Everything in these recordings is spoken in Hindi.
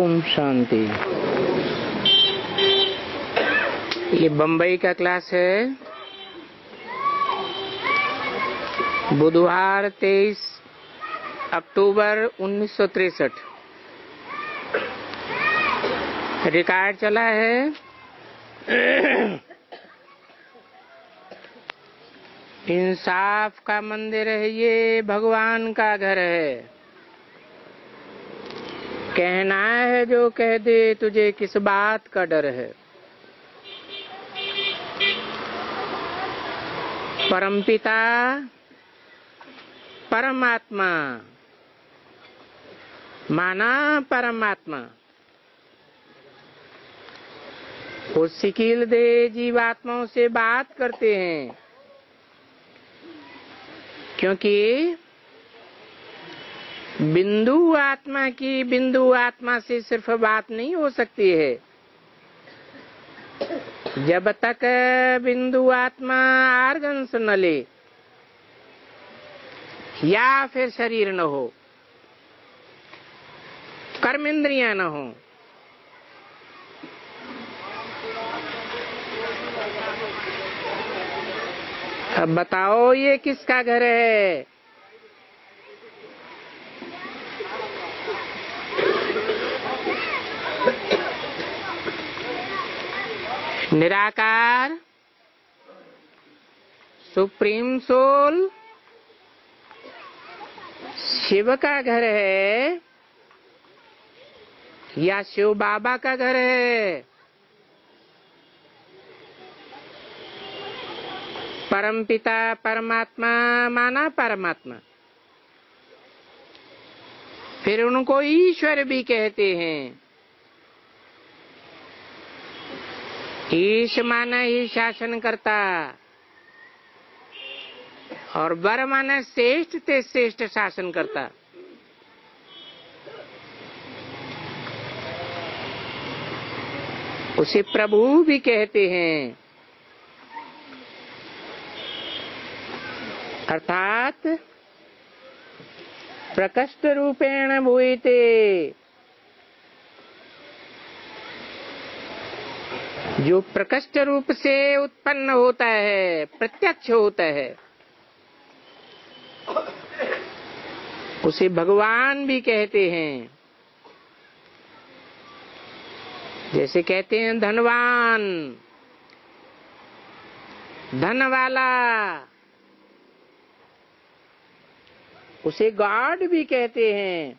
ओम शांति। ये बम्बई का क्लास है। बुधवार 23 अक्टूबर 1963 रिकॉर्ड चला है। इंसाफ का मंदिर है, ये भगवान का घर है। कहना है जो कह दे, तुझे किस बात का डर है। परमपिता परमात्मा माना परमात्मा, वो सिकील दे जीवात्माओं से बात करते हैं, क्योंकि बिंदु आत्मा की बिंदु आत्मा से सिर्फ बात नहीं हो सकती है। जब तक बिंदु आत्मा आर्गन्स न ले या फिर शरीर न हो, कर्मेंद्रियां न हो, अब बताओ ये किसका घर है? निराकार सुप्रीम सोल शिव का घर है या शिव बाबा का घर है? परमपिता परमात्मा माना परमात्मा, फिर उनको ईश्वर भी कहते हैं। ईश माना ही शासन करता, और वर माना श्रेष्ठ से श्रेष्ठ शासन करता। उसे प्रभु भी कहते हैं, अर्थात प्रकट रूपेण भूयते, जो प्रकट रूप से उत्पन्न होता है, प्रत्यक्ष होता है, उसे भगवान भी कहते हैं। जैसे कहते हैं धनवान, धन वाला, उसे गॉड भी कहते हैं।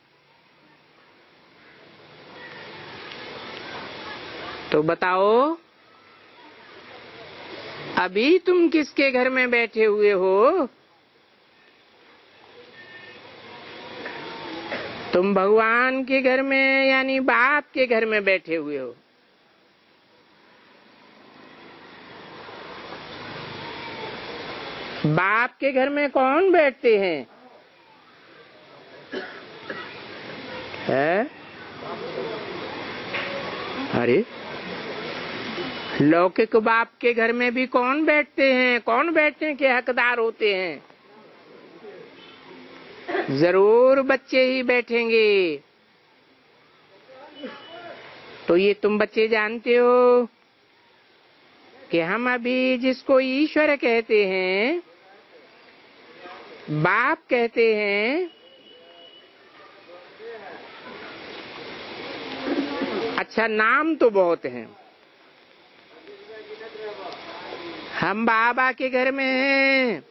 तो बताओ, अभी तुम किसके घर में बैठे हुए हो? तुम भगवान के घर में यानी बाप के घर में बैठे हुए हो। बाप के घर में कौन बैठते हैं? है? अरे लौकिक बाप के घर में भी कौन बैठते हैं? कौन बैठने के हकदार होते हैं? जरूर बच्चे ही बैठेंगे। तो ये तुम बच्चे जानते हो कि हम अभी जिसको ईश्वर कहते हैं, बाप कहते हैं, अच्छा नाम तो बहुत हैं। हम बाबा के घर में हैं,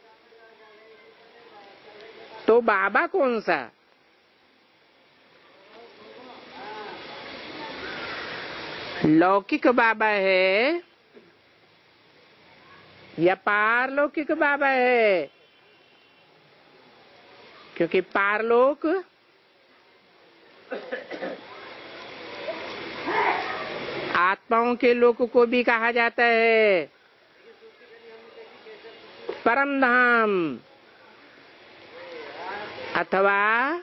तो बाबा कौन सा? लौकिक बाबा है या पारलौकिक बाबा है? क्योंकि पारलोक आत्माओं के लोक को भी कहा जाता है, परम धाम, अथवा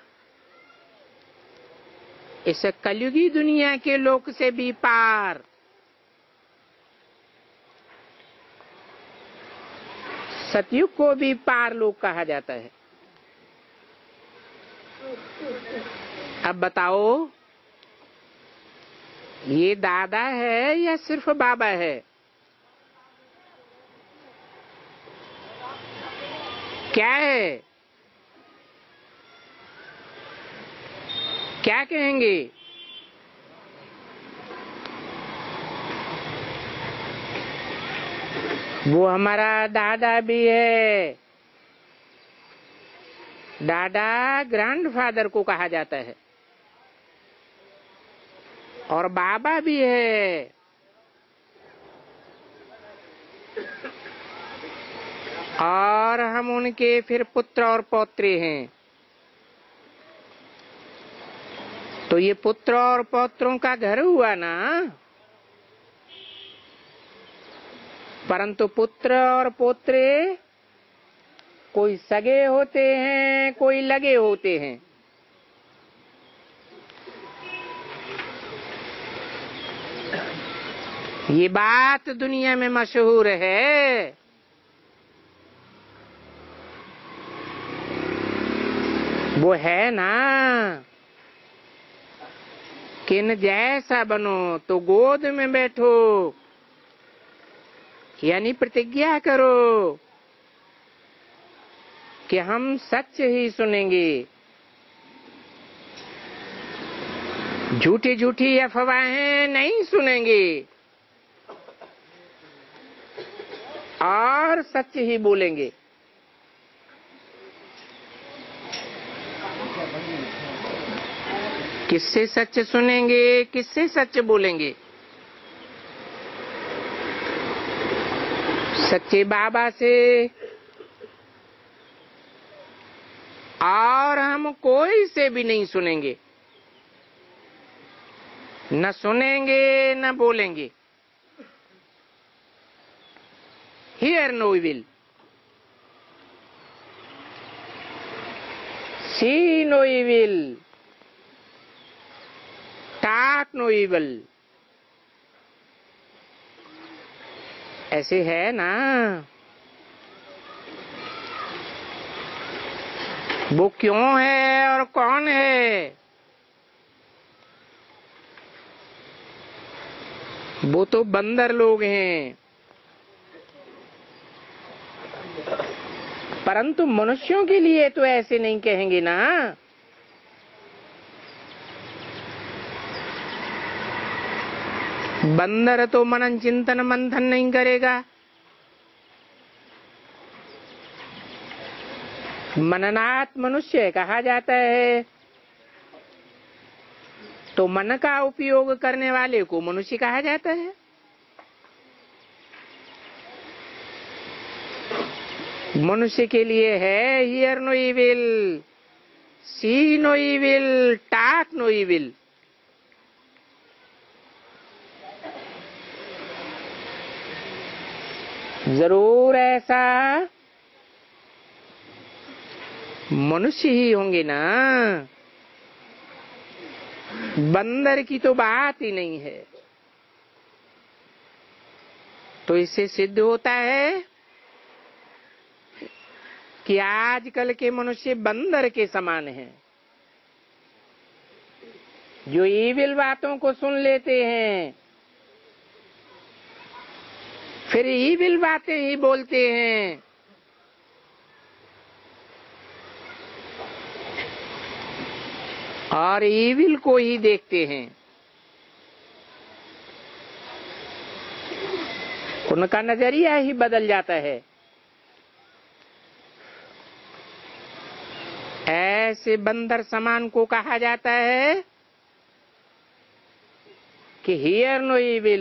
इस कलयुगी दुनिया के लोक से भी पार। सतयुग को भी पार लोक कहा जाता है। अब बताओ, ये दादा है या सिर्फ बाबा है? क्या है? क्या कहेंगे? वो हमारा दादा भी है। दादा ग्रैंडफादर को कहा जाता है, और बाबा भी है। और हम उनके फिर पुत्र और पौत्रे हैं। तो ये पुत्र और पौत्रों का घर हुआ ना। परंतु पुत्र और पोत्रे कोई सगे होते हैं, कोई लगे होते हैं। ये बात दुनिया में मशहूर है। वो है ना किन जैसा बनो तो गोद में बैठो, यानी प्रतिज्ञा करो कि हम सच ही सुनेंगे, झूठी झूठी अफवाहें नहीं सुनेंगे और सच ही बोलेंगे। किससे सच सुनेंगे, किससे सच बोलेंगे? सच्चे बाबा से। और हम कोई से भी नहीं सुनेंगे, न सुनेंगे न बोलेंगे। Hear no evil, see no evil, talk no evil। ऐसे है ना। वो क्यों है और कौन है? वो तो बंदर लोग हैं। परंतु मनुष्यों के लिए तो ऐसे नहीं कहेंगे ना। बंदर तो मनन चिंतन मंथन नहीं करेगा। मननात् मनुष्य कहा जाता है। तो मन का उपयोग करने वाले को मनुष्य कहा जाता है। मनुष्य के लिए है hear no evil, see no evil, talk no evil. जरूर ऐसा मनुष्य ही होंगे ना। बंदर की तो बात ही नहीं है। तो इससे सिद्ध होता है कि आजकल के मनुष्य बंदर के समान हैं, जो ईविल बातों को सुन लेते हैं, फिर ईविल बातें ही बोलते हैं। और ईविल को ही देखते हैं। उनका नजरिया ही बदल जाता है। ऐसे बंदर समान को कहा जाता है कि hear no evil,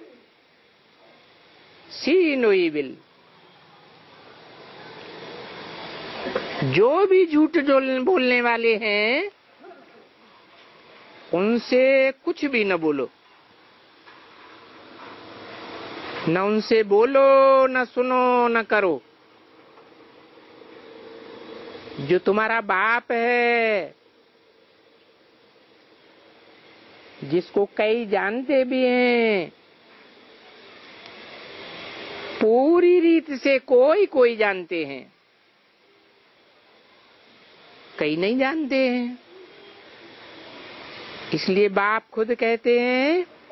see no evil. जो भी झूठ बोलने वाले हैं उनसे कुछ भी न बोलो, न उनसे बोलो, न सुनो, न करो। जो तुम्हारा बाप है, जिसको कई जानते भी हैं, पूरी रीत से कोई कोई जानते हैं, कई नहीं जानते हैं। इसलिए बाप खुद कहते हैं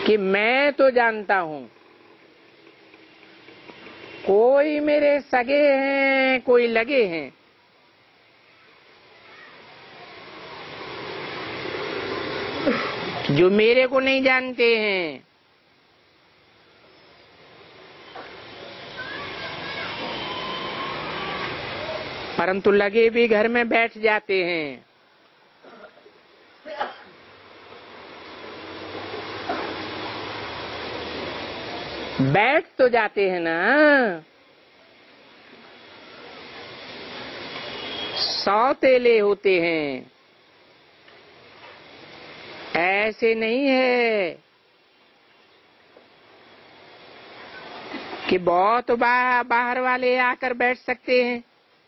कि मैं तो जानता हूं, कोई मेरे सगे हैं, कोई लगे हैं, जो मेरे को नहीं जानते हैं। परंतु लगे भी घर में बैठ जाते हैं। बैठ तो जाते हैं ना, सौतेले होते हैं। ऐसे नहीं है कि बहुत बाहर वाले आकर बैठ सकते हैं।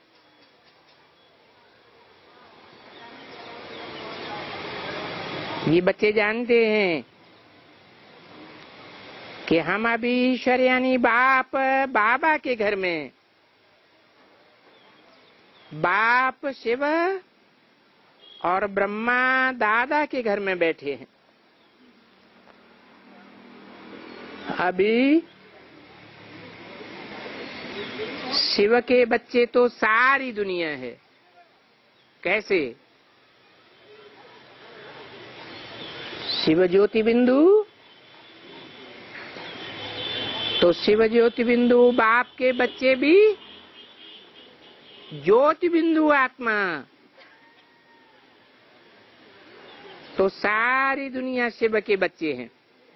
ये बच्चे जानते हैं कि हम अभी ईश्वर यानी बाबा के घर में, बाप शिव और ब्रह्मा दादा के घर में बैठे हैं। अभी शिव के बच्चे तो सारी दुनिया है। कैसे? शिव ज्योति बिंदु, तो शिव ज्योति बिंदु बाप के बच्चे भी ज्योति बिंदु आत्मा, तो सारी दुनिया शिव के बच्चे हैं।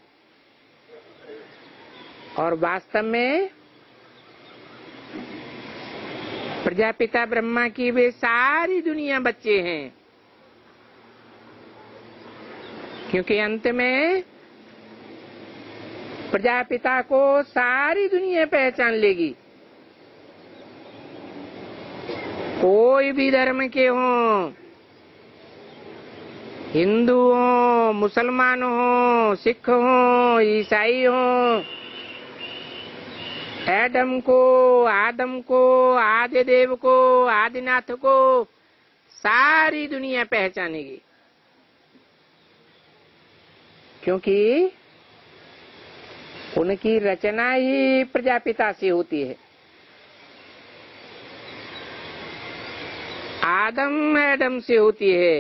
और वास्तव में प्रजापिता ब्रह्मा की वे सारी दुनिया बच्चे हैं, क्योंकि अंत में प्रजापिता को सारी दुनिया पहचान लेगी। कोई भी धर्म के हों, हिंदू हो, मुसलमान हो, सिख हो, ईसाई हो, एडम को, आदम को, आदिदेव को, आदिनाथ को सारी दुनिया पहचानेगी, क्योंकि उनकी रचना ही प्रजापिता से होती है। आदम एडम से होती है।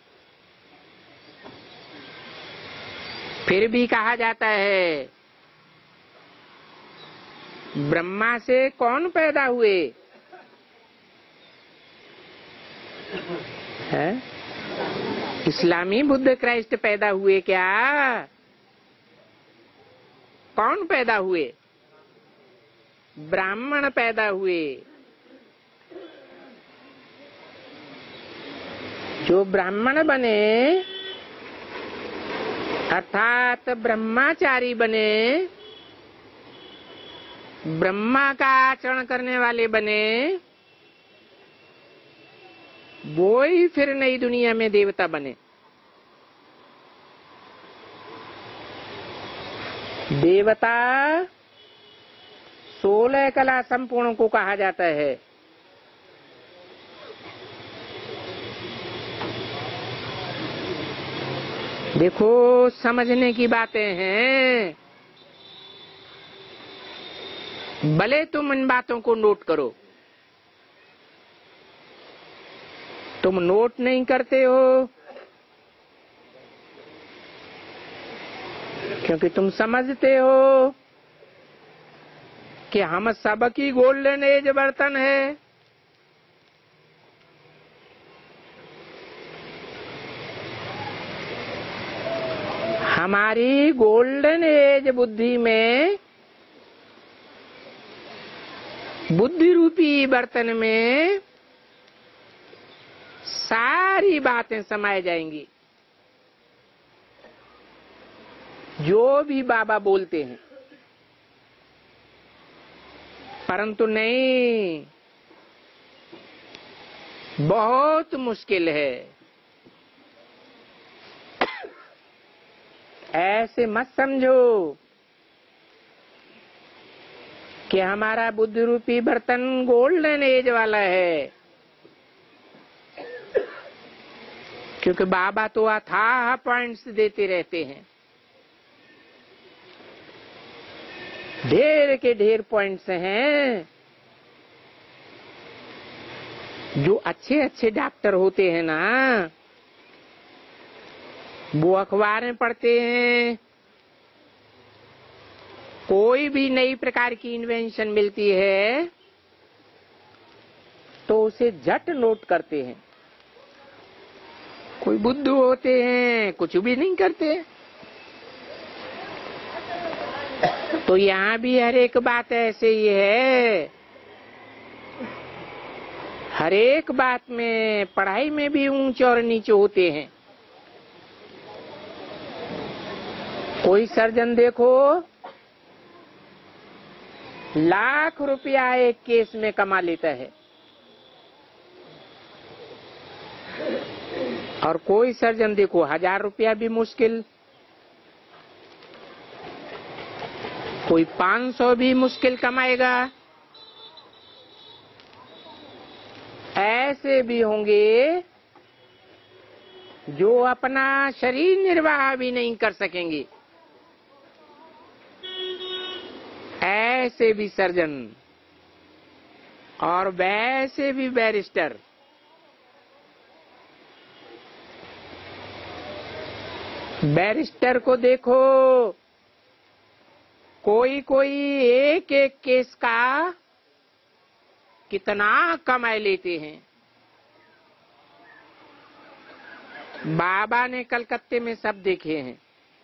फिर भी कहा जाता है ब्रह्मा से कौन पैदा हुए? है? इस्लामी बुद्ध क्राइस्ट पैदा हुए क्या? कौन पैदा हुए? ब्राह्मण पैदा हुए। जो ब्राह्मण बने अर्थात ब्रह्मचारी बने, ब्रह्मा का आचरण करने वाले बने, वो ही फिर नई दुनिया में देवता बने। देवता 16 कला संपूर्ण को कहा जाता है। देखो, समझने की बातें हैं। भले तुम इन बातों को नोट करो, तुम नोट नहीं करते हो क्योंकि तुम समझते हो कि हम सबकी गोल्डन एज बर्तन है। हमारी गोल्डन एज बुद्धि में, बुद्धि रूपी बर्तन में सारी बातें समाई जाएंगी जो भी बाबा बोलते हैं। परंतु नहीं, बहुत मुश्किल है। ऐसे मत समझो कि हमारा बुद्धि रूपी बर्तन गोल्डन एज वाला है, क्योंकि बाबा तो अथाह पॉइंट्स देते रहते हैं। ढेर के ढेर पॉइंट्स हैं। जो अच्छे अच्छे डॉक्टर होते हैं ना, वो अखबारें पढ़ते हैं, कोई भी नई प्रकार की इन्वेंशन मिलती है तो उसे झट नोट करते हैं। कोई बुद्धू होते हैं, कुछ भी नहीं करते। तो यहाँ भी हर एक बात ऐसे ही है। हर एक बात में, पढ़ाई में भी ऊंचे और नीचे होते हैं। कोई सर्जन देखो लाख रुपया एक केस में कमा लेता है, और कोई सर्जन देखो 1000 रुपया भी मुश्किल, कोई 500 भी मुश्किल कमाएगा। ऐसे भी होंगे जो अपना शरीर निर्वाह भी नहीं कर सकेंगे। ऐसे भी सर्जन और वैसे भी बैरिस्टर। बैरिस्टर को देखो, कोई कोई एक एक केस का कितना कमाई लेते हैं। बाबा ने कलकत्ते में सब देखे हैं।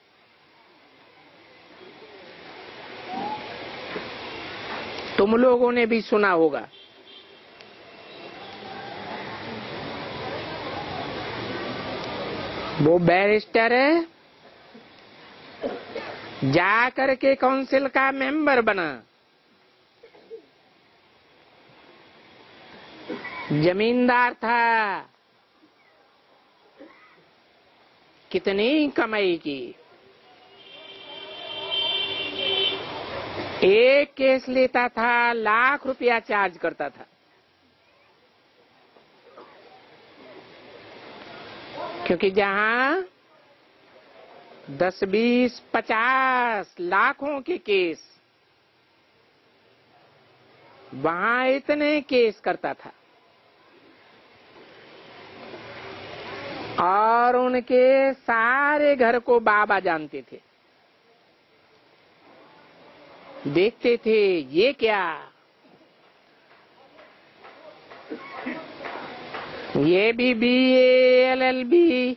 तुम लोगों ने भी सुना होगा। वो बैरिस्टर जा करके काउंसिल का मेंबर बना, जमींदार था, कितनी कमाई की। एक केस लेता था, लाख रुपया चार्ज करता था। क्योंकि जहां 10, 20, 50 लाखों के केस, वहां इतने केस करता था। और उनके सारे घर को बाबा जानते थे, देखते थे ये क्या, ये भी BA LLB,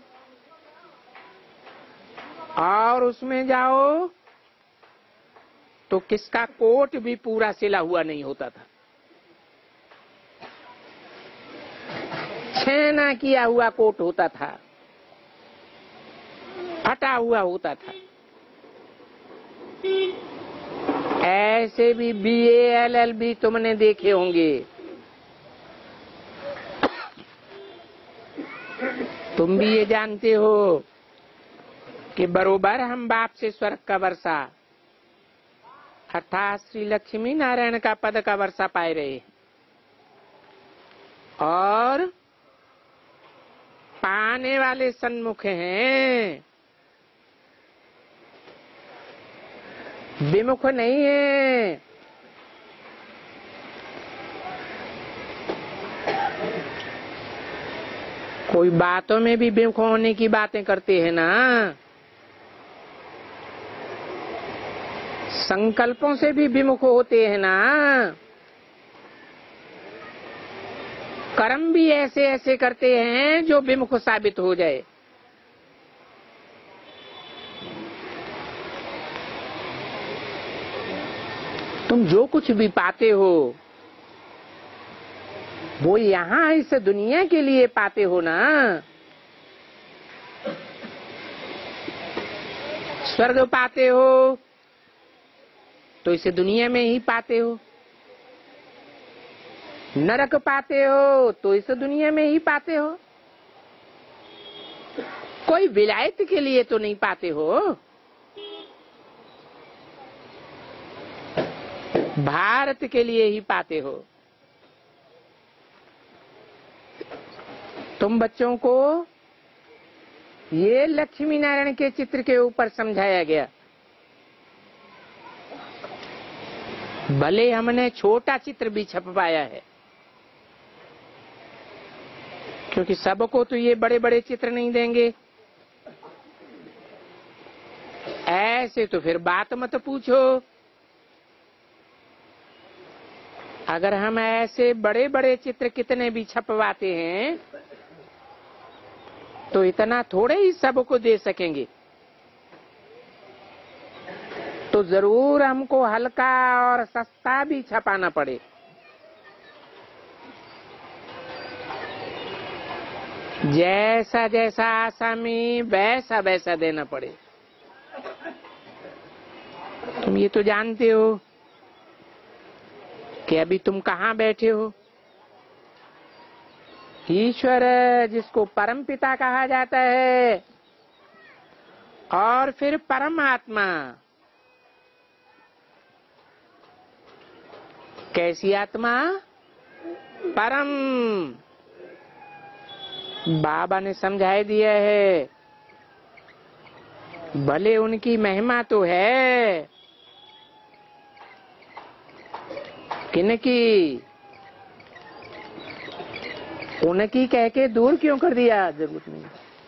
और उसमें जाओ तो किसका कोट भी पूरा सिला हुआ नहीं होता था, छेना किया हुआ कोट होता था, फटा हुआ होता था। ऐसे भी BA LLB तुमने देखे होंगे। तुम भी ये जानते हो कि बरोबर हम बाप से स्वर्ग का वर्षा अर्थात श्री लक्ष्मी नारायण का पद का वर्षा पाए रहे, और पाने वाले सन्मुख हैं, विमुख नहीं है। कोई बातों में भी विमुख होने की बातें करते हैं ना, संकल्पों से भी विमुख होते हैं ना, कर्म भी ऐसे ऐसे करते हैं जो विमुख साबित हो जाए। तुम जो कुछ भी पाते हो वो यहाँ इस दुनिया के लिए पाते हो ना। स्वर्ग पाते हो तो इस दुनिया में ही पाते हो, नरक पाते हो तो इस दुनिया में ही पाते हो। कोई विलायत के लिए तो नहीं पाते हो। भारत के लिए ही पाते हो। तुम बच्चों को ये लक्ष्मी नारायण के चित्र के ऊपर समझाया गया भले हमने छोटा चित्र भी छपवाया है, क्योंकि सबको तो ये बड़े बड़े चित्र नहीं देंगे। ऐसे तो फिर बात मत पूछो। अगर हम ऐसे बड़े बड़े चित्र कितने भी छपवाते हैं तो इतना थोड़े ही सबको दे सकेंगे। तो जरूर हमको हल्का और सस्ता भी छपाना पड़े। जैसा जैसा आसामी वैसा वैसा देना पड़े। तुम ये तो जानते हो कि अभी तुम कहाँ बैठे हो। ईश्वर जिसको परम पिता कहा जाता है, और फिर परमात्मा। कैसी आत्मा? परम। बाबा ने समझा दिया है। भले उनकी महिमा तो है, किनकी? उनकी कह के दूर क्यों कर दिया? जरूरत नहीं।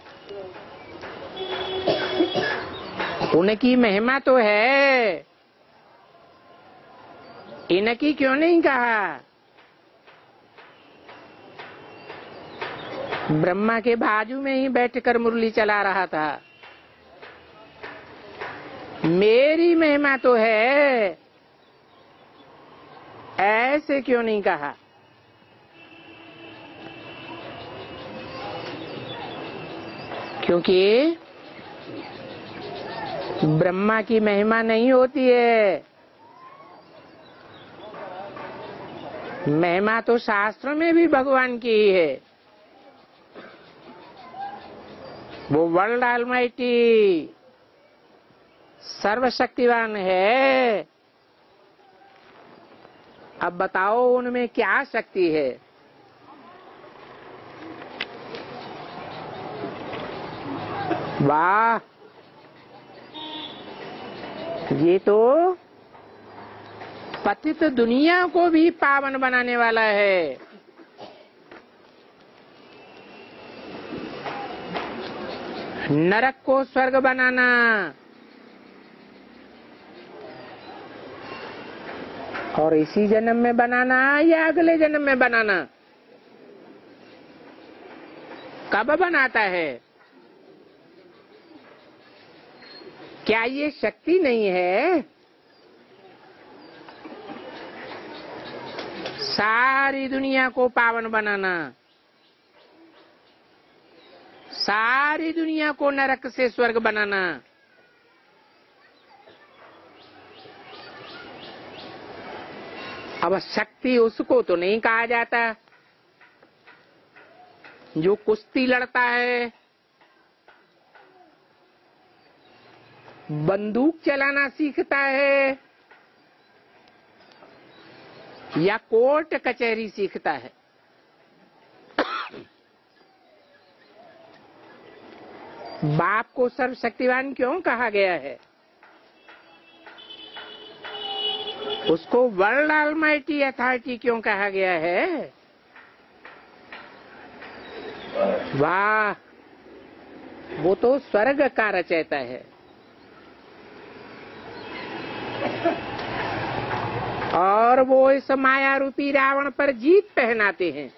उनकी महिमा तो है, इनकी क्यों नहीं कहा? ब्रह्मा के बाजू में ही बैठकर मुरली चला रहा था। मेरी महिमा तो है, ऐसे क्यों नहीं कहा? क्योंकि ब्रह्मा की महिमा नहीं होती है। महिमा तो शास्त्रों में भी भगवान की ही है। वो वर्ल्ड ऑलमाइटी सर्वशक्तिवान है। अब बताओ उनमें क्या शक्ति है? वाह, ये तो पतित दुनिया को भी पावन बनाने वाला है। नरक को स्वर्ग बनाना, और इसी जन्म में बनाना या अगले जन्म में बनाना? कब बनाता है? क्या ये शक्ति नहीं है? सारी दुनिया को पावन बनाना, सारी दुनिया को नरक से स्वर्ग बनाना। अब शक्ति उसको तो नहीं कहा जाता जो कुश्ती लड़ता है, बंदूक चलाना सीखता है, या कोर्ट कचहरी सीखता है। बाप को सर्वशक्तिवान क्यों कहा गया है? उसको वर्ल्ड ऑलमाइटी अथॉरिटी क्यों कहा गया है? वाह, वो तो स्वर्ग का रचयिता है। और वो इस माया रूपी रावण पर जीत पहनाते हैं।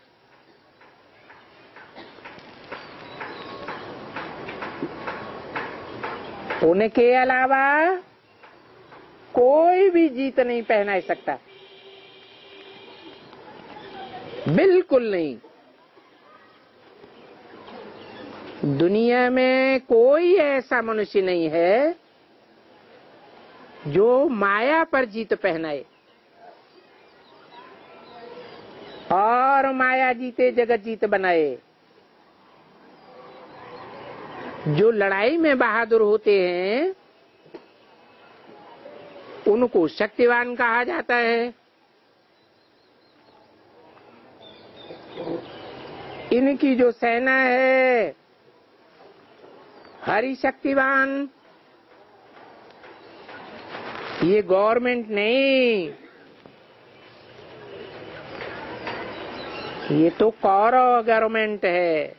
उनके अलावा कोई भी जीत नहीं पहना सकता, बिल्कुल नहीं। दुनिया में कोई ऐसा मनुष्य नहीं है जो माया पर जीत पहनाए, और माया जीते जगत जीत बनाए। जो लड़ाई में बहादुर होते हैं उनको शक्तिवान कहा जाता है। इनकी जो सेना है हरि शक्तिवान, ये गवर्नमेंट नहीं, ये तो कौरव गवर्नमेंट है।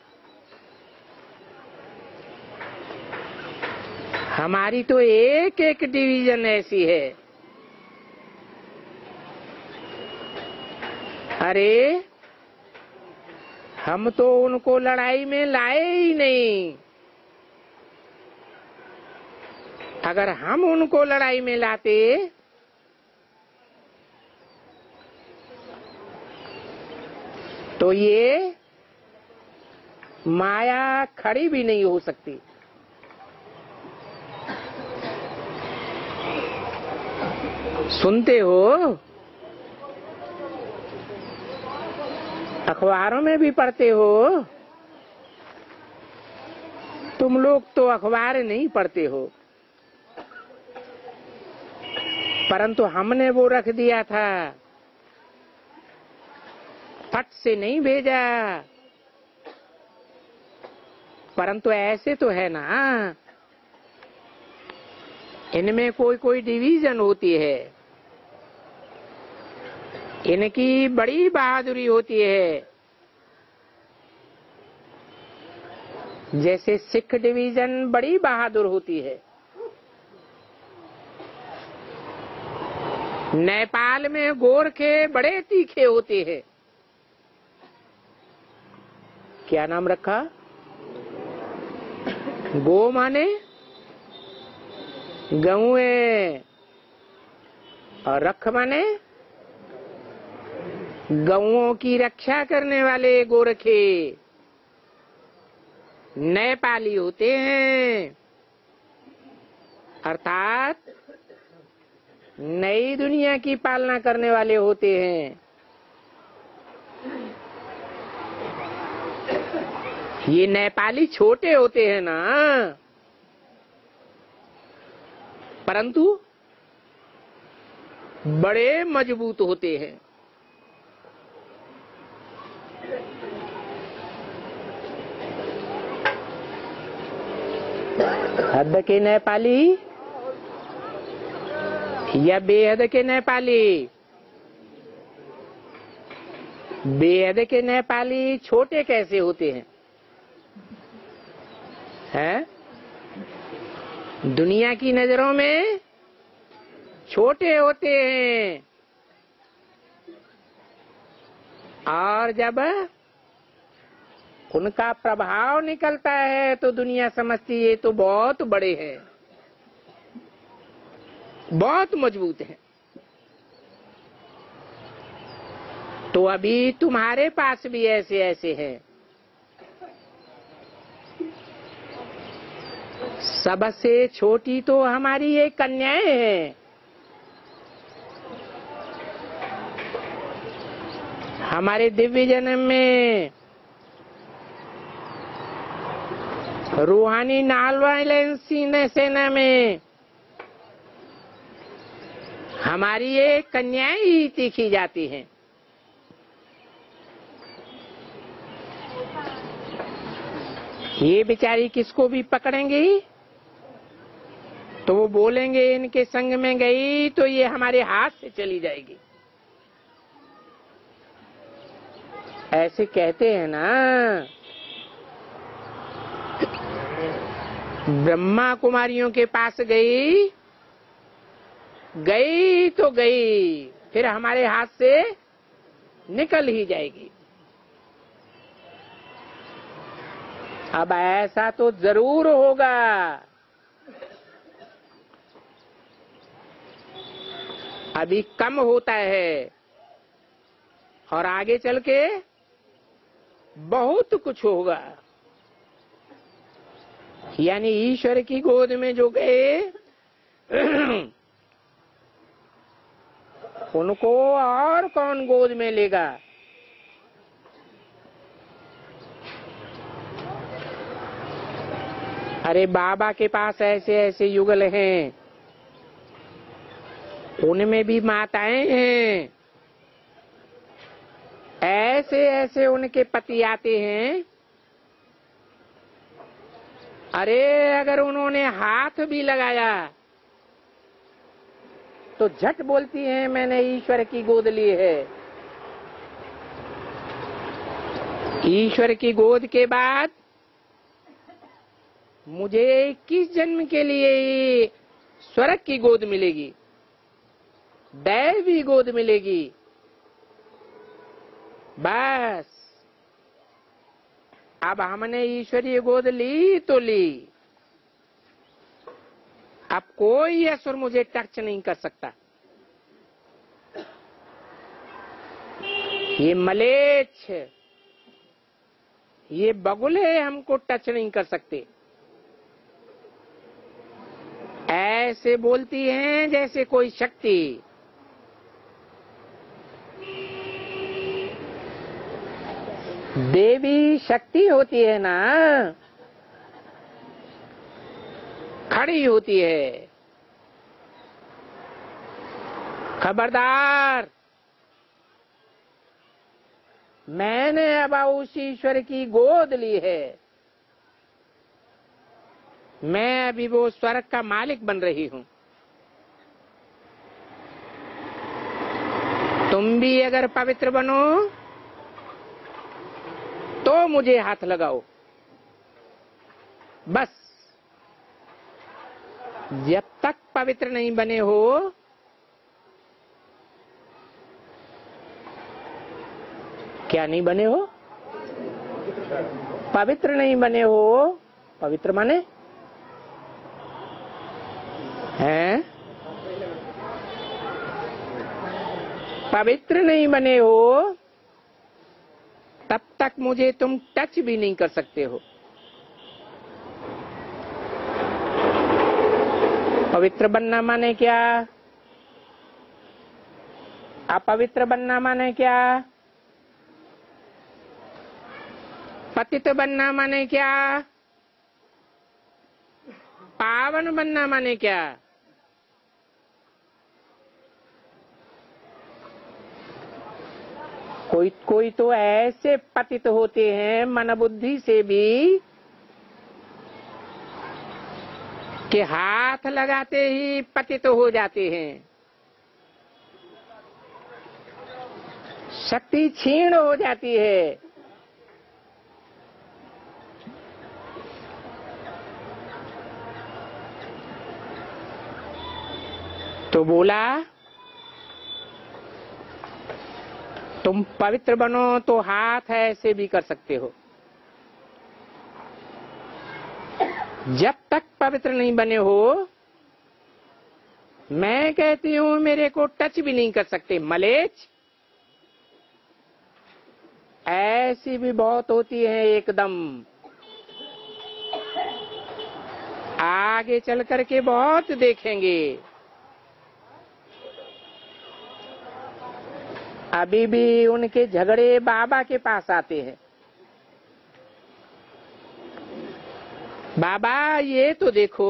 हमारी तो एक एक डिवीजन ऐसी है। अरे हम तो उनको लड़ाई में लाए ही नहीं। अगर हम उनको लड़ाई में लाते तो ये माया खड़ी भी नहीं हो सकती। सुनते हो, अखबारों में भी पढ़ते हो। तुम लोग तो अखबार नहीं पढ़ते हो, परंतु हमने वो रख दिया था, फट से नहीं भेजा। परंतु ऐसे तो है ना, इनमें कोई कोई डिवीजन होती है, इनकी बड़ी बहादुरी होती है। जैसे सिख डिवीजन बड़ी बहादुर होती है। नेपाल में गोरखे बड़े तीखे होते हैं। क्या नाम रखा? गो माने गऊए, और रख माने गऊओं की रक्षा करने वाले गोरखे नेपाली होते हैं। अर्थात नई दुनिया की पालना करने वाले होते हैं। ये नेपाली छोटे होते हैं ना, परंतु बड़े मजबूत होते हैं। हद के नेपाली या बेहद के नेपाली? बेहद के नेपाली छोटे कैसे होते हैं? हैं? दुनिया की नजरों में छोटे होते हैं, और जब उनका प्रभाव निकलता है तो दुनिया समझती है तो बहुत बड़े हैं, बहुत मजबूत हैं। तो अभी तुम्हारे पास भी ऐसे ऐसे हैं। सबसे छोटी तो हमारी ये कन्याएं हैं। हमारे दिव्य जन्म में रूहानी नालवाइलेंस सेना में हमारी ये कन्याएं ही तीखी जाती हैं। ये बेचारी किसको भी पकड़ेंगी तो वो बोलेंगे इनके संग में गई तो ये हमारे हाथ से चली जाएगी, ऐसे कहते हैं ना। ब्रह्मा कुमारियों के पास गई तो गई, फिर हमारे हाथ से निकल ही जाएगी। अब ऐसा तो जरूर होगा। अभी कम होता है और आगे चल के बहुत कुछ होगा। यानी ईश्वर की गोद में जो गए उनको और कौन गोद में लेगा। अरे बाबा के पास ऐसे ऐसे युगल हैं, उनमें भी माताएं हैं, ऐसे ऐसे उनके पति आते हैं। अरे अगर उन्होंने हाथ भी लगाया तो झट बोलती हैं मैंने ईश्वर की गोद ली है। ईश्वर की गोद के बाद मुझे 21 जन्म के लिए स्वर्ग की गोद मिलेगी, दैवी गोद मिलेगी। बस अब हमने ईश्वरीय गोद ली तो ली, अब कोई असुर मुझे टच नहीं कर सकता। ये मलेच्छ, ये बगुले हमको टच नहीं कर सकते। ऐसे बोलती हैं जैसे कोई शक्ति। देवी शक्ति होती है ना, खड़ी होती है। खबरदार, मैंने अब उस ईश्वर की गोद ली है। मैं अभी वो स्वर्ग का मालिक बन रही हूं। तुम भी अगर पवित्र बनो तो मुझे हाथ लगाओ। बस जब तक पवित्र नहीं बने हो, क्या नहीं बने हो? पवित्र नहीं बने हो। पवित्र माने हैं? पवित्र नहीं बने हो तब तक मुझे तुम टच भी नहीं कर सकते हो। पवित्र बनना माने क्या? अपवित्र बनना माने क्या? पतित बनना माने क्या? पावन बनना माने क्या? कोई तो ऐसे पतित होते हैं मन बुद्धि से भी कि हाथ लगाते ही पतित हो जाते हैं, शक्ति क्षीण हो जाती है। तो बोला तुम पवित्र बनो तो हाथ ऐसे भी कर सकते हो। जब तक पवित्र नहीं बने हो, मैं कहती हूं मेरे को टच भी नहीं कर सकते। मलेच्छ ऐसी भी बहुत होती है एकदम। आगे चल करके बहुत देखेंगे। अभी भी उनके झगड़े बाबा के पास आते हैं। बाबा ये तो देखो,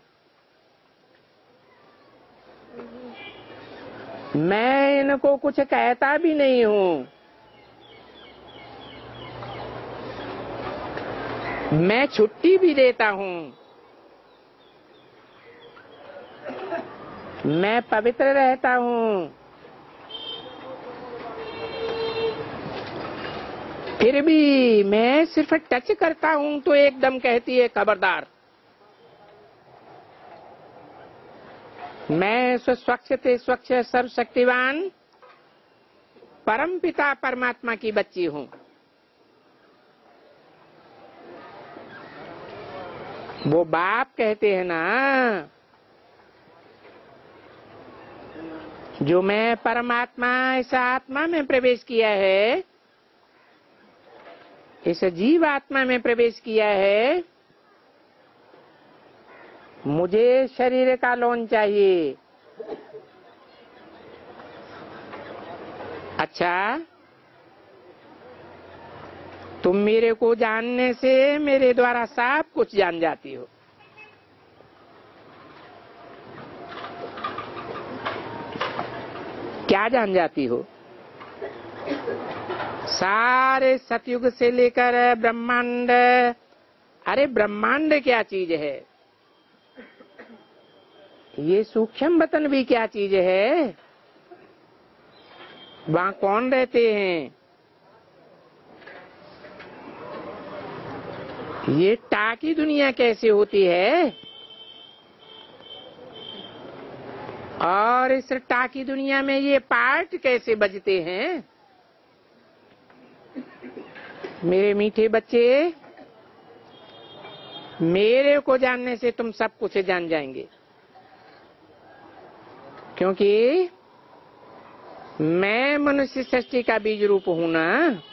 मैं इनको कुछ कहता भी नहीं हूं, मैं छुट्टी भी देता हूं, मैं पवित्र रहता हूं, फिर भी मैं सिर्फ टच करता हूं तो एकदम कहती है खबरदार। मैं स्वच्छ से स्वच्छ सर्वशक्तिवान परम पिता परमात्मा की बच्ची हूं। वो बाप कहते हैं ना, जो मैं परमात्मा इस आत्मा में प्रवेश किया है, इस जीव आत्मा में प्रवेश किया है, मुझे शरीर का लोन चाहिए। अच्छा, तुम मेरे को जानने से मेरे द्वारा सब कुछ जान जाती हो। क्या जान जाती हो? सारे सतयुग से लेकर ब्रह्मांड। अरे ब्रह्मांड क्या चीज है? ये सूक्ष्म वतन भी क्या चीज है? वहां कौन रहते हैं? ये टाकी दुनिया कैसे होती है? और इस टाकी दुनिया में ये पार्ट कैसे बजते हैं? मेरे मीठे बच्चे, मेरे को जानने से तुम सब कुछ जान जाएंगे, क्योंकि मैं मनुष्य सृष्टि का बीज रूप हूं ना।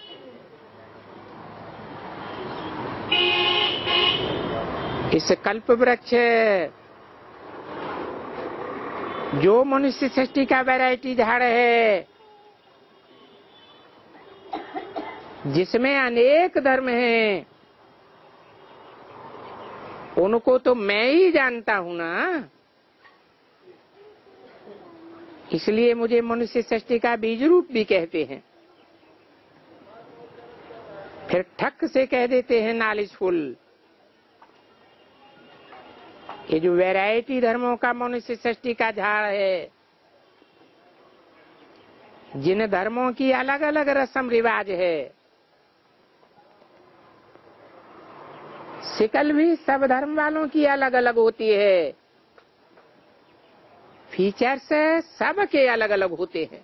इस कल्प वृक्ष जो मनुष्य सृष्टि का वैरायटी झाड़ है, जिसमें अनेक धर्म हैं, उनको तो मैं ही जानता हूं ना। इसलिए मुझे मनुष्य सृष्टि का बीज रूप भी कहते हैं। फिर ठक से कह देते हैं नॉलेजफुल। ये जो वैरायटी धर्मों का मनुष्य सृष्टि का झाड़ है, जिन धर्मों की अलग अलग रस्म रिवाज है, शिकल भी सब धर्म वालों की अलग अलग होती है, फीचर्स सब के अलग अलग होते हैं।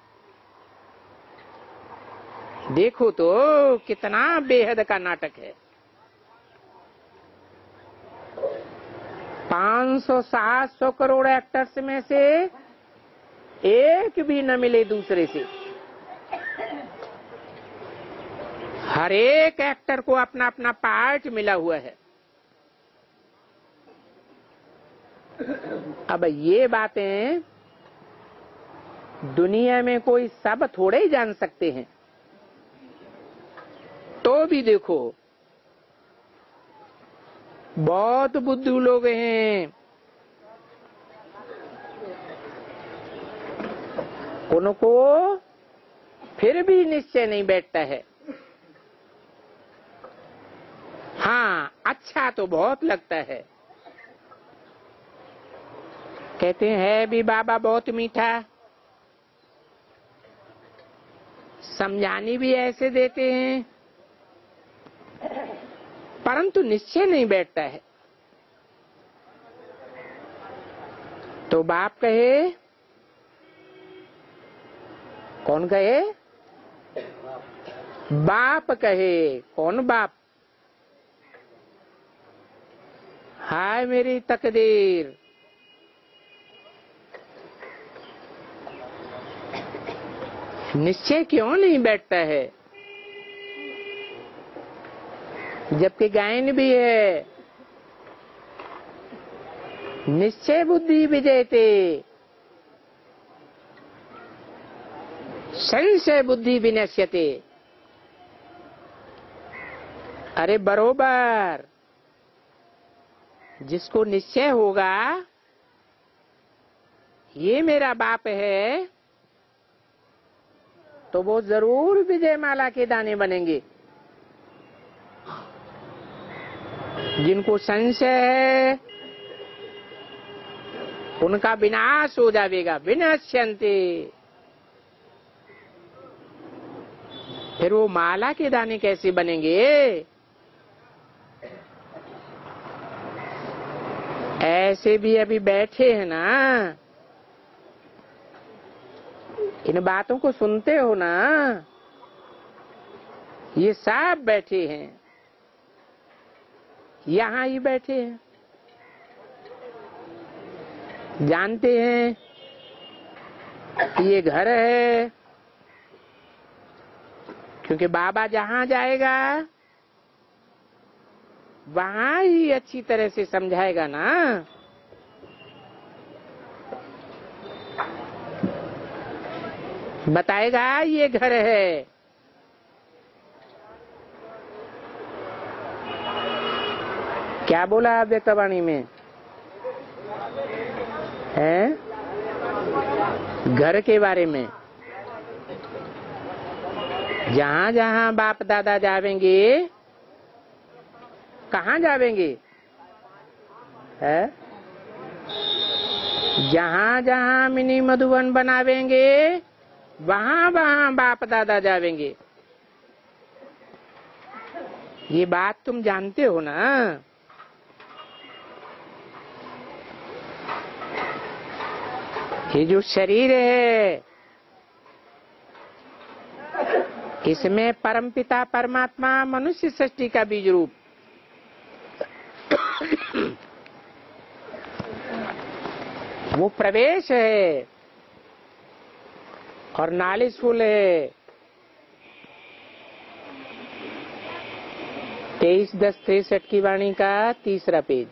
देखो तो कितना बेहद का नाटक है। 500-700 करोड़ एक्टर्स में से एक भी न मिले दूसरे से। हर एक एक्टर को अपना अपना पार्ट मिला हुआ है। अब ये बातें दुनिया में कोई सब थोड़े ही जान सकते हैं। तो भी देखो, बहुत बुद्धू लोग हैं, उनको फिर भी निश्चय नहीं बैठता है। हाँ, अच्छा तो बहुत लगता है। कहते हैं भी बाबा बहुत मीठा, समझानी भी ऐसे देते हैं, परंतु निश्चय नहीं बैठता है। तो बाप कहे, कौन कहे? बाप कहे। कौन बाप? हाय मेरी तकदीर, निश्चय क्यों नहीं बैठता है? जबकि गायन भी है, निश्चय बुद्धि विजयते, संशय बुद्धि विनश्यते। अरे बरोबर, जिसको निश्चय होगा ये मेरा बाप है, तो वो जरूर विजय माला के दाने बनेंगे। जिनको संशय है उनका विनाश हो जाएगा। विनश्यन्ते, फिर वो माला के दाने कैसे बनेंगे? ऐसे भी अभी बैठे हैं ना, इन बातों को सुनते हो ना, ये सब बैठे हैं, यहाँ ही बैठे हैं, जानते हैं कि ये घर है, क्योंकि बाबा जहां जाएगा वहां ही अच्छी तरह से समझाएगा ना। बताएगा ये घर है। क्या बोला व्यक्तवाणी में है? घर के बारे में। जहां जहां बाप दादा जावेंगे, कहाँ जावेंगे? है जहाँ जहाँ मिनी मधुबन बनावेंगे वहाँ वहाँ बाप दादा जावेंगे। ये बात तुम जानते हो ना। ये जो शरीर है इसमें परमपिता परमात्मा मनुष्य सृष्टि का बीज रूप वो प्रवेश है और नॉलेजफुल है। 23/10/63 की वाणी का 3रा पेज।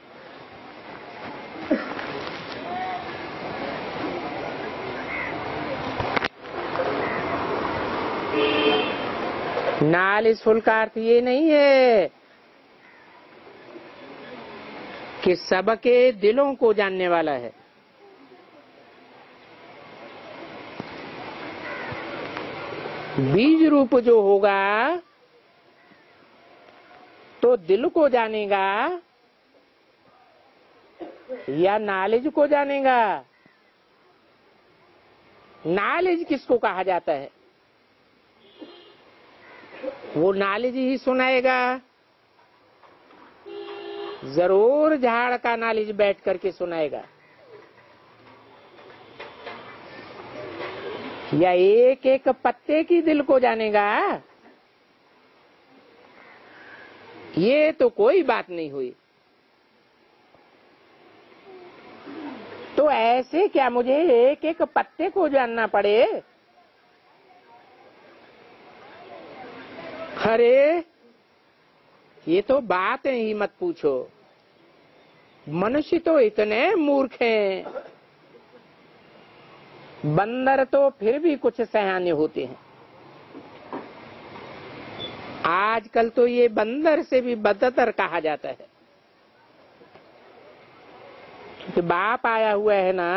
नॉलेजफुल का अर्थ ये नहीं है कि सबके दिलों को जानने वाला है। बीज रूप जो होगा तो दिल को जानेगा या नॉलेज को जानेगा। नॉलेज किसको कहा जाता है? वो नॉलेज ही सुनाएगा। जरूर झाड़ का नॉलेज बैठ करके सुनाएगा या एक एक पत्ते की दिल को जानेगा। ये तो कोई बात नहीं हुई। तो ऐसे क्या मुझे एक एक पत्ते को जानना पड़े? अरे ये तो बात ही मत पूछो। मनुष्य तो इतने मूर्ख हैं। बंदर तो फिर भी कुछ सयाने होते हैं। आजकल तो ये बंदर से भी बदतर कहा जाता है क्योंकि बाप आया हुआ है ना।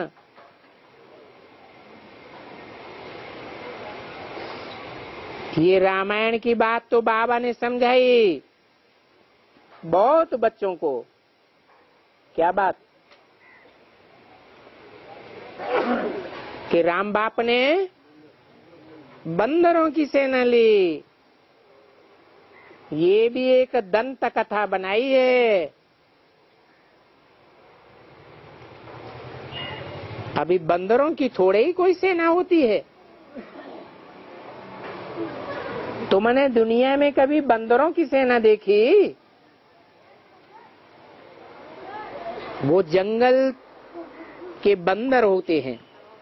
ये रामायण की बात तो बाबा ने समझाई बहुत बच्चों को। क्या बात? कि राम बाप ने बंदरों की सेना ली। ये भी एक दंत कथा बनाई है। अभी बंदरों की थोड़े ही कोई सेना होती है। तुमने दुनिया में कभी बंदरों की सेना देखी? वो जंगल के बंदर होते हैं।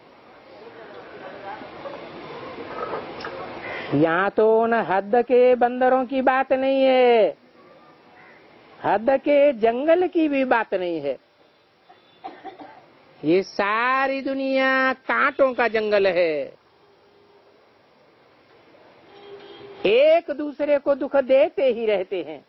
यहाँ तो न हद के बंदरों की बात नहीं है, हद के जंगल की भी बात नहीं है। ये सारी दुनिया कांटों का जंगल है। एक दूसरे को दुख देते ही रहते हैं।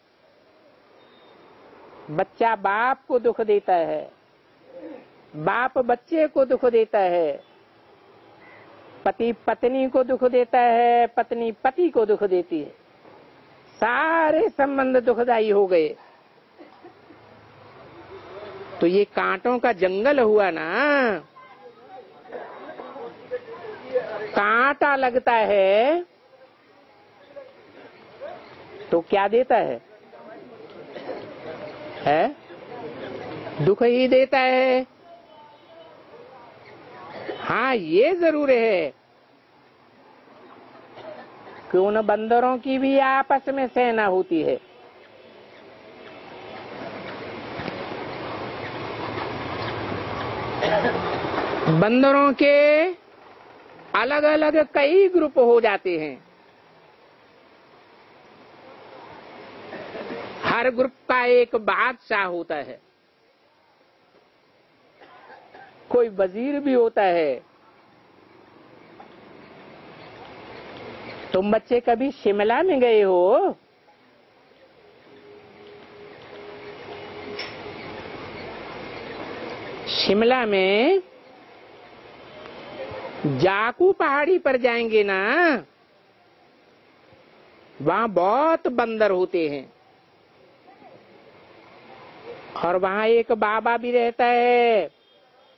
बच्चा बाप को दुख देता है, बाप बच्चे को दुख देता है, पति पत्नी को दुख देता है, पत्नी पति को दुख देती है। सारे संबंध दुखदायी हो गए। तो ये कांटों का जंगल हुआ ना। कांटा लगता है तो क्या देता है? दुख ही देता है। हाँ ये जरूर है कि उन बंदरों की भी आपस में सेना होती है। बंदरों के अलग अलग कई ग्रुप हो जाते हैं। हर ग्रुप का एक बादशाह होता है, कोई वजीर भी होता है। तुम बच्चे कभी शिमला में गए हो? शिमला में जाकू पहाड़ी पर जाएंगे ना, वहां बहुत बंदर होते हैं और वहां एक बाबा भी रहता है।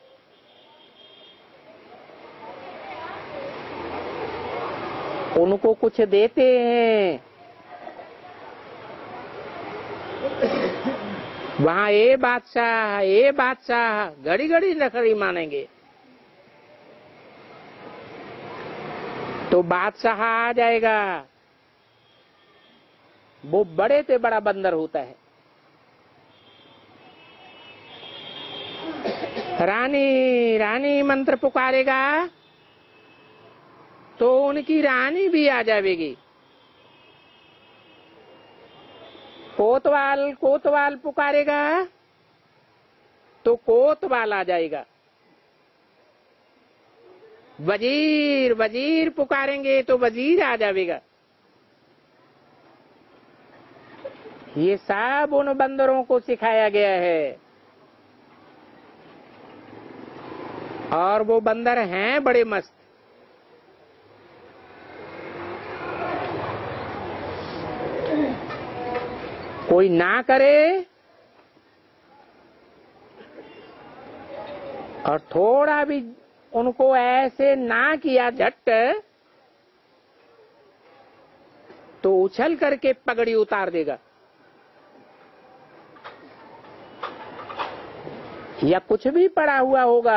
उनको कुछ देते हैं, वहां ये बादशाह घड़ी घड़ी नखरी मानेंगे। तो बादशाह आ जाएगा, वो बड़े से बड़ा बंदर होता है। रानी मंत्र पुकारेगा तो उनकी रानी भी आ जाएगी। कोतवाल पुकारेगा तो कोतवाल आ जाएगा। वजीर पुकारेंगे तो वजीर आ जाएगा। ये सब उन बंदरों को सिखाया गया है, और वो बंदर हैं बड़े मस्त। कोई ना करे और थोड़ा भी उनको ऐसे ना किया झट, तो उछल करके पगड़ी उतार देगा, या कुछ भी पड़ा हुआ होगा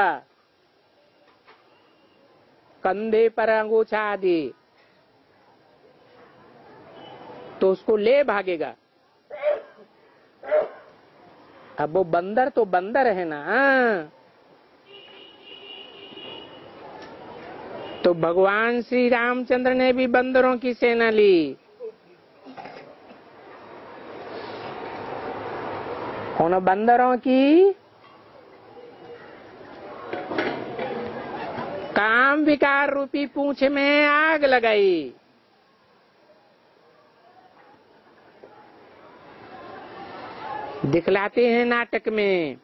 कंधे पर अंगूछा आदि, तो उसको ले भागेगा। अब वो बंदर तो बंदर है ना। तो भगवान श्री रामचंद्र ने भी बंदरों की सेना ली। उन बंदरों की काम विकार रूपी पूंछ में आग लगाई। दिखलाते हैं नाटक में,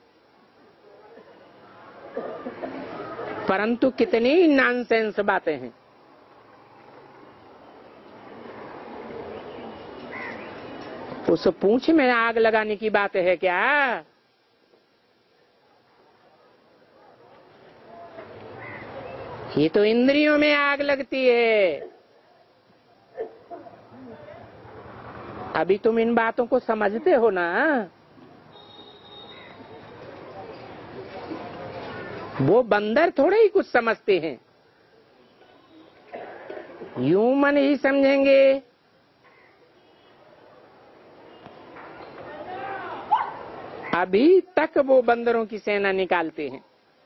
परंतु कितनी नॉनसेंस बातें हैं। उस पूंछ में आग लगाने की बात है क्या? ये तो इंद्रियों में आग लगती है। अभी तुम इन बातों को समझते हो ना? वो बंदर थोड़े ही कुछ समझते हैं, यूं मन ही समझेंगे। अभी तक वो बंदरों की सेना निकालते हैं।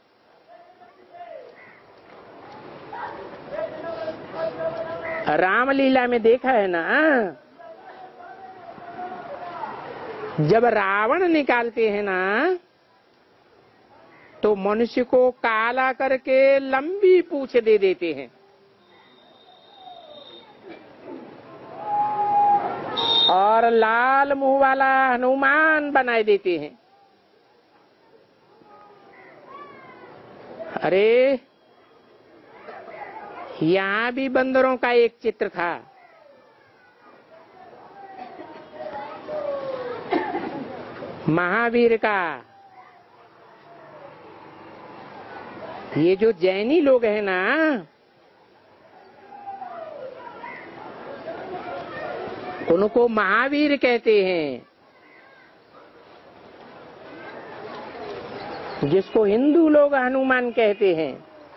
रामलीला में देखा है ना, जब रावण निकालते हैं ना, तो मनुष्य को काला करके लंबी पूंछ दे देते हैं, और लाल मुंह वाला हनुमान बनाए देते हैं। अरे यहां भी बंदरों का एक चित्र था। महावीर का। ये जो जैनी लोग हैं ना, उनको महावीर कहते हैं। जिसको हिंदू लोग हनुमान कहते हैं।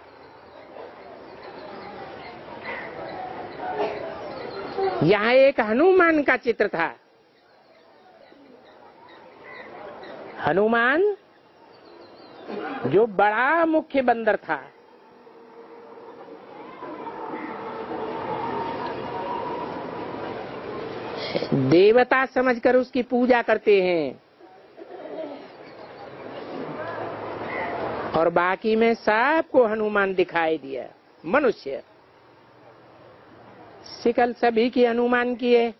यहाँ एक हनुमान का चित्र था। हनुमान जो बड़ा मुख्य बंदर था, देवता समझकर उसकी पूजा करते हैं, और बाकी में सबको हनुमान दिखाई दिया। मनुष्य शिकल सभी की हनुमान की है,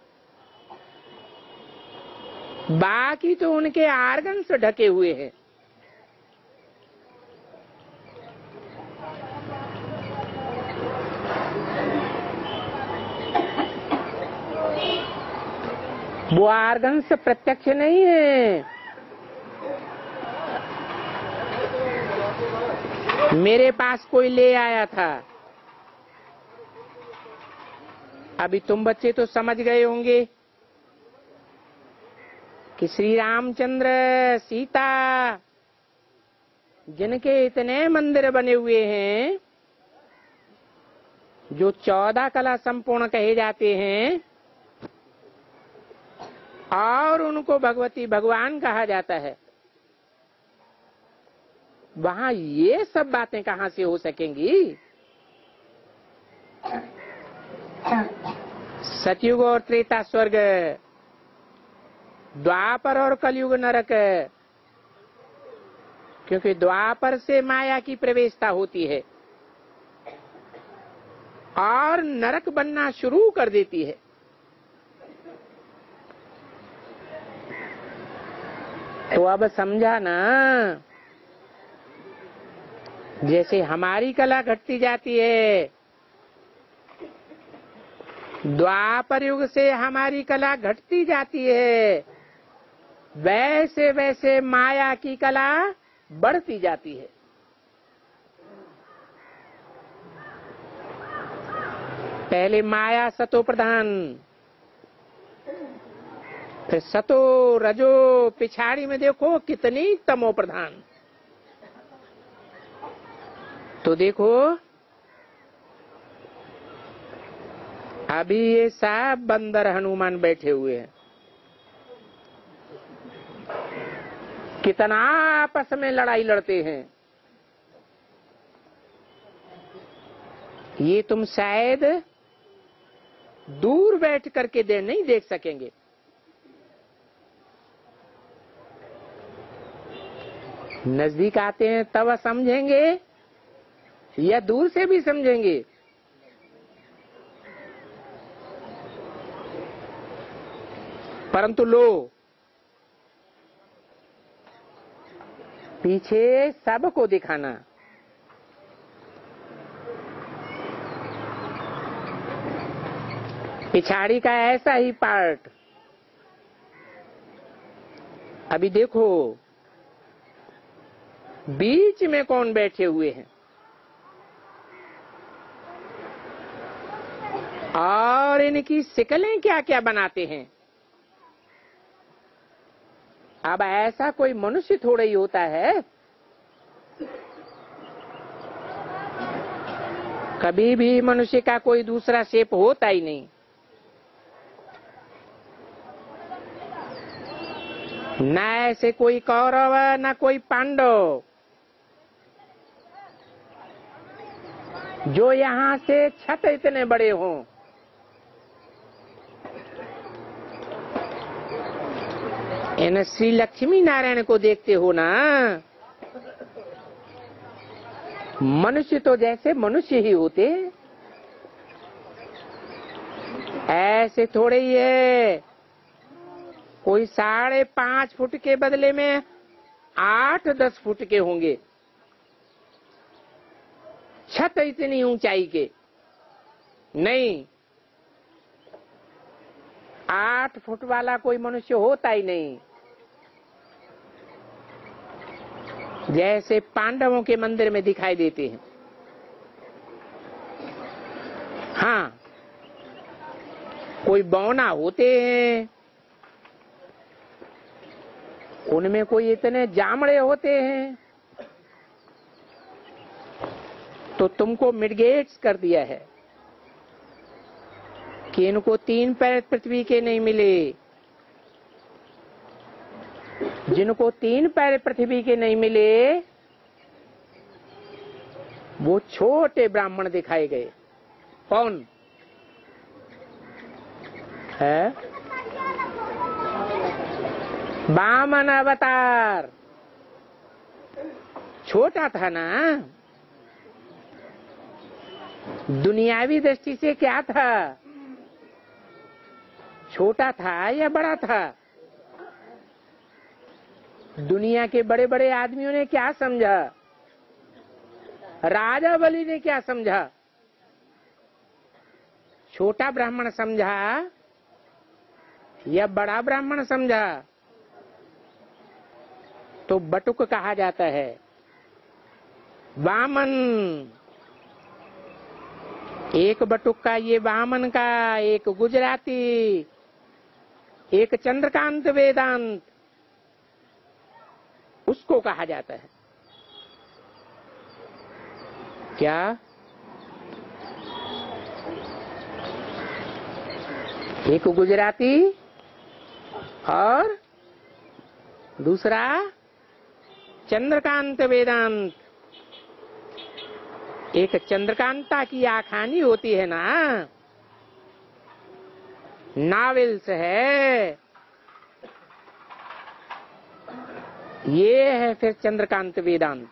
बाकी तो उनके आर्गन से ढके हुए हैं। वो आर्गन से प्रत्यक्ष नहीं है। मेरे पास कोई ले आया था, अभी तुम बच्चे तो समझ गए होंगे कि श्री रामचंद्र सीता जिनके इतने मंदिर बने हुए हैं, जो 14 कला संपूर्ण कहे जाते हैं, और उनको भगवती भगवान कहा जाता है, वहां ये सब बातें कहां से हो सकेंगी? सतयुग और त्रेता स्वर्ग, द्वापर और कलयुग नरक, क्योंकि द्वापर से माया की प्रवेशता होती है और नरक बनना शुरू कर देती है। तो अब समझा ना, जैसे हमारी कला घटती जाती है, द्वापर युग से हमारी कला घटती जाती है, वैसे वैसे माया की कला बढ़ती जाती है। पहले माया सतो प्रधान, फिर सतो रजो, पिछाड़ी में देखो कितनी तमो प्रधान। तो देखो अभी ये सब बंदर हनुमान बैठे हुए हैं, कितना आपस में लड़ाई लड़ते हैं। ये तुम शायद दूर बैठ करके नहीं देख सकेंगे। नजदीक आते हैं तब समझेंगे या दूर से भी समझेंगे। परंतु लो, पीछे सबको दिखाना, पिछाड़ी का ऐसा ही पार्ट। अभी देखो बीच में कौन बैठे हुए हैं और इनकी शिकलें क्या क्या बनाते हैं। अब ऐसा कोई मनुष्य थोड़ा ही होता है, कभी भी मनुष्य का कोई दूसरा शेप होता ही नहीं। न ऐसे कोई कौरव न कोई पांडव जो यहाँ से छत इतने बड़े हों। इन श्री लक्ष्मी नारायण को देखते हो ना, मनुष्य तो जैसे मनुष्य ही होते, ऐसे थोड़े ही है। कोई 5.5 फुट के बदले में 8-10 फुट के होंगे, छत इतनी ऊंचाई के नहीं। 8 फुट वाला कोई मनुष्य होता ही नहीं। जैसे पांडवों के मंदिर में दिखाई देते हैं। हाँ, कोई बौना होते हैं, उनमें कोई इतने जामड़े होते हैं। तो तुमको मिडगेट्स कर दिया है कि इनको 3 पैर पृथ्वी के नहीं मिले। जिनको 3 पैर पृथ्वी के नहीं मिले वो छोटे ब्राह्मण दिखाए गए। कौन है? वामन अवतार। छोटा था ना, दुनियावी दृष्टि से क्या था? छोटा था या बड़ा था? दुनिया के बड़े बड़े आदमियों ने क्या समझा? राजा बलि ने क्या समझा? छोटा ब्राह्मण समझा या बड़ा ब्राह्मण समझा? तो बटुक कहा जाता है। वामन एक बटुक्का ये बामन का, एक गुजराती, एक चंद्रकांत वेदांत, उसको कहा जाता है क्या? एक गुजराती और दूसरा चंद्रकांत वेदांत। एक चंद्रकांता की आखानी होती है ना, नावेल्स है, ये है फिर चंद्रकांत वेदांत,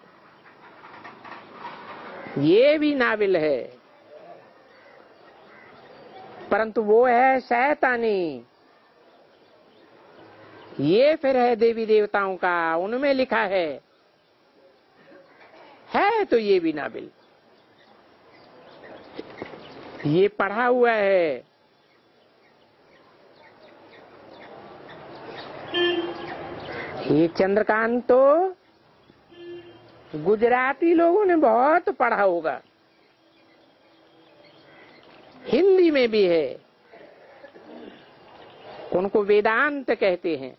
ये भी नावल है, परंतु वो है शैतानी। ये फिर है देवी देवताओं का, उनमें लिखा है तो ये भी नावल, ये पढ़ा हुआ है। ये चंद्रकांत तो गुजराती लोगों ने बहुत पढ़ा होगा, हिंदी में भी है, उनको वेदांत कहते हैं।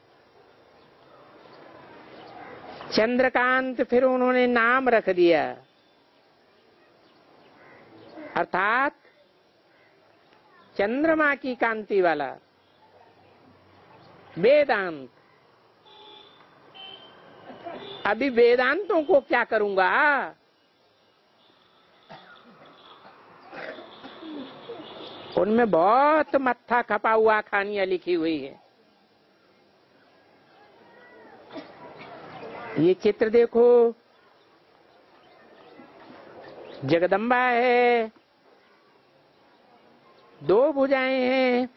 चंद्रकांत फिर उन्होंने नाम रख दिया, अर्थात चंद्रमा की कांति वाला वेदांत। अभी वेदांतों को क्या करूंगा, उनमें बहुत मत्था खपा हुआ कहानियां लिखी हुई है। ये चित्र देखो, जगदम्बा है, दो भुजाएं हैं,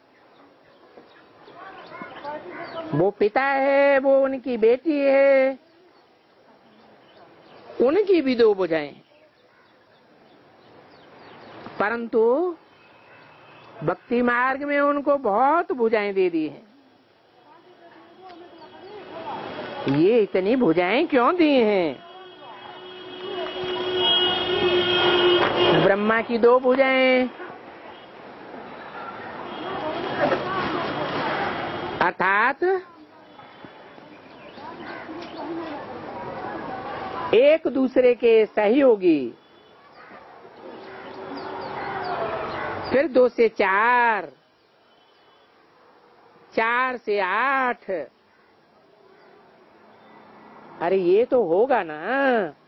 वो पिता है, वो उनकी बेटी है, उनकी भी दो भुजाएं, परंतु भक्ति मार्ग में उनको बहुत भुजाएं दे दी हैं। ये इतनी भुजाएं क्यों दी हैं? ब्रह्मा की दो भुजाएं, अर्थात एक दूसरे के सहयोगी, फिर 2 से 4, 4 से 8। अरे ये तो होगा ना।